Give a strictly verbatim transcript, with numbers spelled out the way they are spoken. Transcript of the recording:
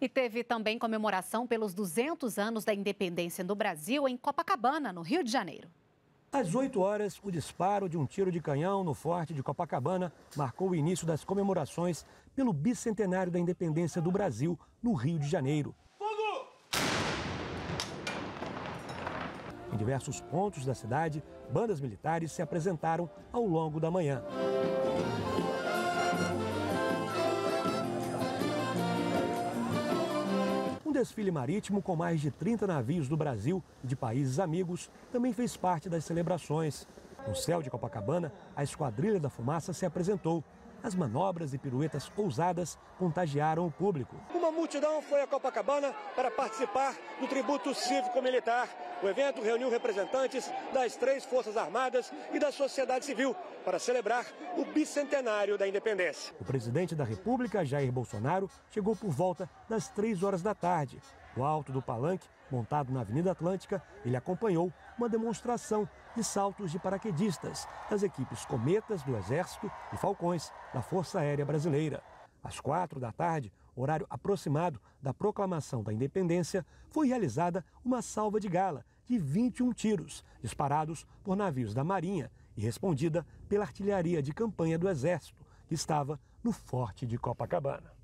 E teve também comemoração pelos duzentos anos da independência do Brasil em Copacabana, no Rio de Janeiro. Às oito horas, o disparo de um tiro de canhão no Forte de Copacabana marcou o início das comemorações pelo bicentenário da independência do Brasil, no Rio de Janeiro. Fogo! Em diversos pontos da cidade, bandas militares se apresentaram ao longo da manhã. Um desfile marítimo com mais de trinta navios do Brasil e de países amigos também fez parte das celebrações. No céu de Copacabana, a Esquadrilha da Fumaça se apresentou. As manobras e piruetas ousadas contagiaram o público. Uma multidão foi a Copacabana para participar do tributo cívico-militar. O evento reuniu representantes das três Forças Armadas e da sociedade civil para celebrar o bicentenário da independência. O presidente da República, Jair Bolsonaro, chegou por volta das três horas da tarde. No alto do palanque, montado na Avenida Atlântica, ele acompanhou uma demonstração de saltos de paraquedistas das equipes Cometas do Exército e Falcões da Força Aérea Brasileira. Às quatro da tarde, horário aproximado da proclamação da independência, foi realizada uma salva de gala de vinte e um tiros, disparados por navios da Marinha e respondida pela artilharia de campanha do Exército, que estava no Forte de Copacabana.